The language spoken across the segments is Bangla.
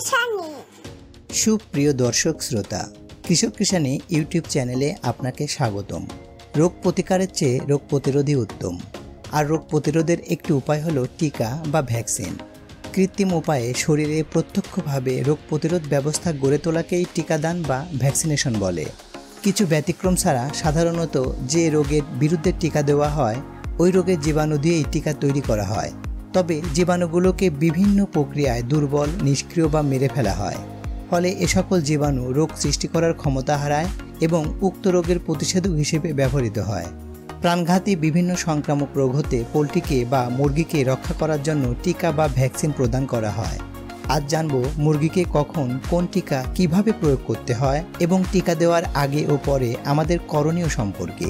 কিষানি। সুপ্রিয় দর্শক শ্রোতা, কৃষক কিষানি ইউটিউব চ্যানেলে আপনাকে স্বাগতম। রোগ প্রতিকারের চেয়ে রোগ প্রতিরোধই উত্তম। আর রোগ প্রতিরোধের একটি উপায় হলো টিকা বা ভ্যাকসিন। কৃত্রিম উপায়ে শরীরে প্রত্যক্ষভাবে রোগ প্রতিরোধ ব্যবস্থা গড়ে তোলাকেই টিকাদান বা ভ্যাকসিনেশন বলে। কিছু ব্যতিক্রম ছাড়া সাধারণত যে রোগের বিরুদ্ধে টিকা দেওয়া হয় ওই রোগের জীবাণু দিয়েই টিকা তৈরি করা হয়। তবে জীবাণুগুলোকে বিভিন্ন প্রক্রিয়ায় দুর্বল, নিষ্ক্রিয় বা মেরে ফেলা হয়। ফলে এ সকল জীবাণু রোগ সৃষ্টি করার ক্ষমতা হারায় এবং উক্ত রোগের প্রতিষেধক হিসেবে ব্যবহৃত হয়। প্রাণঘাতী বিভিন্ন সংক্রামক রোগ হতে পোলট্রিকে বা মুরগিকে রক্ষা করার জন্য টিকা বা ভ্যাকসিন প্রদান করা হয়। আজ জানব মুরগিকে কখন কোন টিকা কিভাবে প্রয়োগ করতে হয় এবং টিকা দেওয়ার আগে ও পরে আমাদের করণীয় সম্পর্কে।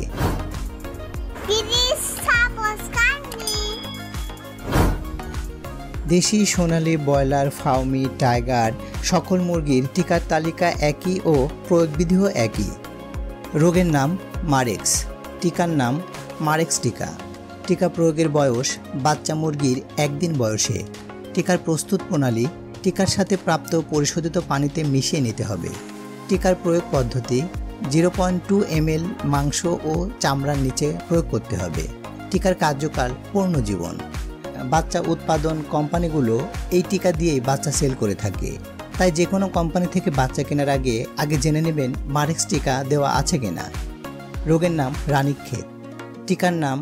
দেশি, সোনালী, ব্রয়লার, ফার্মি, টাইগার সকল মুরগির টিকার তালিকা একই ও প্রয়োগবিধিও একই। রোগের নাম মারেক্স, টিকার নাম মারেক্স টিকা। টিকা প্রয়োগের বয়স বাচ্চা মুরগির 1 দিন বয়সে। টিকার প্রস্তুত প্রণালী টিকার সাথে প্রাপ্ত পরিশোধিত পানিতে মিশিয়ে নিতে হবে। টিকার প্রয়োগ পদ্ধতি 0.2 ml মাংস ও চামড়ার নিচে প্রয়োগ করতে হবে। টিকার কার্যকাল পূর্ণজীবন। বাচ্চা উৎপাদন কোম্পানিগুলো এই টিকা দিয়েই বাচ্চা সেল করে থাকে। তাই যে কোনো কোম্পানি থেকে বাচ্চা কেনার আগে জেনে নেবেন মারেক্স টিকা দেওয়া আছে কিনা। রোগের নাম রানীক্ষেত, টিকার নাম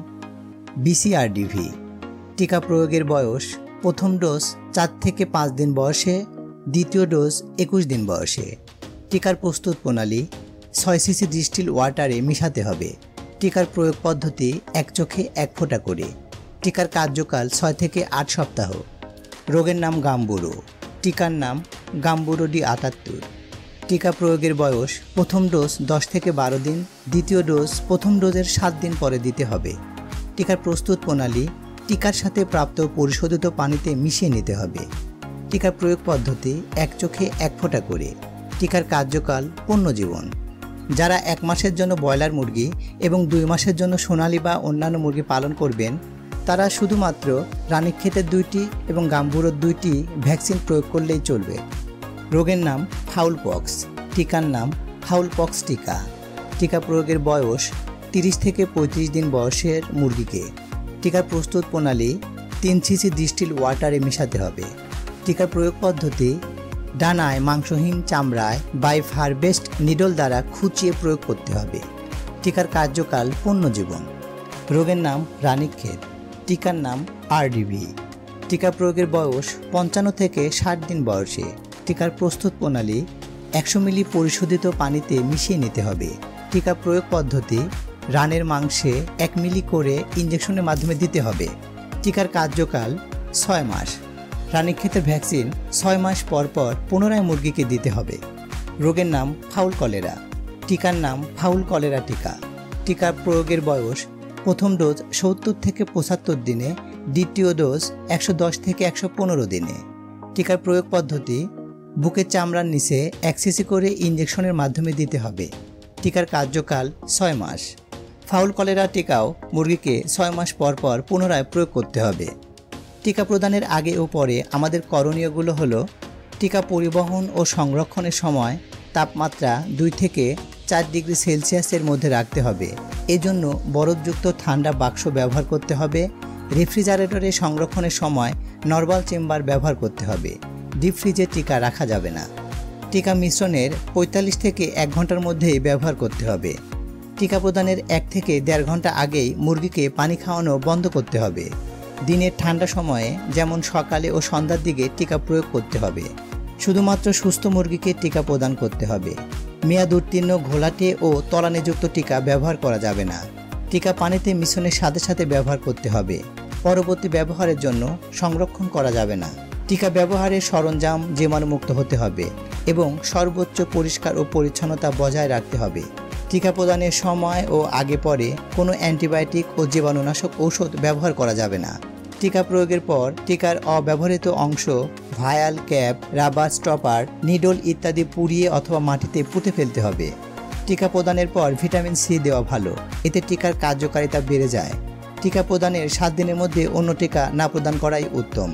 BCRDV। টিকা প্রয়োগের বয়স প্রথম ডোজ 4 থেকে 5 দিন বয়সে, দ্বিতীয় ডোজ 21 দিন বয়সে। টিকার প্রস্তুত প্রণালী 6 সিসি ডিস্টিল ওয়াটারে মিশাতে হবে। টিকার প্রয়োগ পদ্ধতি 1 চোখে 1 ফোঁটা করে। টিকার কার্যকাল 6 থেকে 8 সপ্তাহ। রোগের নাম গাম্বুরো, টিকার নাম গাম্বুরো D78। টিকা প্রয়োগের বয়স প্রথম ডোজ 10 থেকে 12 দিন, দ্বিতীয় ডোজ প্রথম ডোজের 7 দিন পরে দিতে হবে। টিকার প্রস্তুত প্রণালী টিকার সাথে প্রাপ্ত পরিশোধিত পানিতে মিশিয়ে নিতে হবে। টিকার প্রয়োগ পদ্ধতি 1 চোখে 1 ফোঁটা করে। টিকার কার্যকাল পূর্ণজীবন। যারা 1 মাসের জন্য ব্রয়লার মুরগি এবং 2 মাসের জন্য সোনালী বা অন্যান্য মুরগি পালন করবেন তারা শুধুমাত্র রানীক্ষেতের 2টি এবং গাম্বুরোর 2টি ভ্যাকসিন প্রয়োগ করলেই চলবে। রোগের নাম ফাউল পক্স, টিকার নাম ফাউল পক্স টিকা। টিকা প্রয়োগের বয়স 30 থেকে 35 দিন বয়সের মুরগিকে। টিকার প্রস্তুত প্রণালী 3 সিসি ডিস্টিল ওয়াটারে মিশাতে হবে। টিকার প্রয়োগ পদ্ধতি ডানায় মাংসহীন চামড়ায় বাইফ হারভেস্ট নিডল দ্বারা খুঁচিয়ে প্রয়োগ করতে হবে। টিকার কার্যকাল পূর্ণজীবন। রোগের নাম রানীক্ষেত, টিকার নাম RDV। টিকা প্রয়োগের বয়স 55 থেকে 60 দিন বয়সে। টিকার প্রস্তুত প্রণালী 100 মিলি পরিশোধিত পানিতে মিশিয়ে নিতে হবে। টিকা প্রয়োগ পদ্ধতি রানের মাংসে 1 মিলি করে ইঞ্জেকশনের মাধ্যমে দিতে হবে। টিকার কার্যকাল 6 মাস। রানীক্ষেতের ভ্যাকসিন 6 মাস পর পর পুনরায় মুরগিকে দিতে হবে। রোগের নাম ফাউল কলেরা, টিকার নাম ফাউল কলেরা টিকা। টিকার প্রয়োগের বয়স প্রথম ডোজ 70 থেকে 75 দিনে, দ্বিতীয় ডোজ 110 থেকে 115 দিনে। টিকার প্রয়োগ পদ্ধতি বুকের চামড়ার নিচে 1 সিসি করে ইঞ্জেকশনের মাধ্যমে দিতে হবে। টিকার কার্যকাল 6 মাস। ফাউল কলেরা টিকাও মুরগিকে 6 মাস পর পর পুনরায় প্রয়োগ করতে হবে। টিকা প্রদানের আগে ও পরে আমাদের করণীয়গুলো হলো টিকা পরিবহন ও সংরক্ষণের সময় তাপমাত্রা 2 থেকে 4 ডিগ্রি সেলসিয়াসের মধ্যে রাখতে হবে। এজন্য বরফযুক্ত ঠান্ডা বাক্স ব্যবহার করতে হবে। রেফ্রিজারেটরে সংরক্ষণের সময় নরমাল চেম্বার ব্যবহার করতে হবে। ডিপ ফ্রিজে টিকা রাখা যাবে না। টিকা মিশ্রণের 45 থেকে 1 ঘন্টার মধ্যেই ব্যবহার করতে হবে। টিকা প্রদানের 1 থেকে 1.5 ঘন্টা আগেই মুরগিকে পানি খাওয়ানো বন্ধ করতে হবে। দিনের ঠান্ডা সময়ে যেমন সকালে ও সন্ধ্যার দিকে টিকা প্রয়োগ করতে হবে। শুধুমাত্র সুস্থ মুরগিকে টিকা প্রদান করতে হবে। মেয়াদ উত্তীর্ণ ঘোলাটে ও তলানিযুক্ত টিকা ব্যবহার করা যাবে না। টিকা পানিতে মিশ্রণের সাথে সাথে ব্যবহার করতে হবে। পরবর্তী ব্যবহারের জন্য সংরক্ষণ করা যাবে না। টিকা ব্যবহারের সরঞ্জাম জীবাণুমুক্ত হতে হবে এবং সর্বোচ্চ পরিষ্কার ও পরিচ্ছন্নতা বজায় রাখতে হবে। টিকা প্রদানের সময় ও আগে পরে কোনো অ্যান্টিবায়োটিক ও জীবাণুনাশক ঔষধ ব্যবহার করা যাবে না। টিকা প্রয়োগের পর টিকার অব্যবহৃত অংশ vial, cap, rubber stopper, needle ইত্যাদি পুড়িয়ে অথবা মাটিতে পুঁতে ফেলতে হবে। টিকা প্রদানের পর ভিটামিন সি দেওয়া ভালো, এতে টিকার কার্যকারিতা বেড়ে যায়। টিকা প্রদানের 7 দিনের মধ্যে অন্য টিকা না প্রদান করাই উত্তম।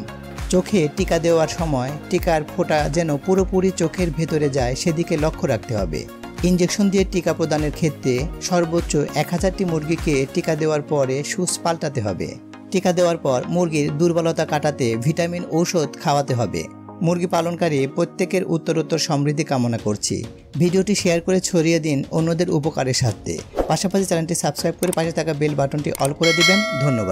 চোখে টিকা দেওয়ার সময় টিকার ফোঁটা যেন পুরোপুরি চোখের ভেতরে যায় সেদিকে লক্ষ্য রাখতে হবে। ইনজেকশন দিয়ে টিকা প্রদানের ক্ষেত্রে সর্বোচ্চ 1000টি মুরগিকে টিকা দেওয়ার পরে সুচ পাল্টাতে হবে। টিকা দেওয়ার পর মুরগির দুর্বলতা কাটাতে ভিটামিন ঔষধ খাওয়াতে হবে। মুরগি পালনকারী প্রত্যেকের উত্তরোত্তর সমৃদ্ধি কামনা করছি। ভিডিওটি শেয়ার করে ছড়িয়ে দিন অন্যদের উপকারের স্বার্থে। পাশাপাশি চ্যানেলটি সাবস্ক্রাইব করে পাশে থাকা বেল বাটনটি অল করে দিবেন। ধন্যবাদ।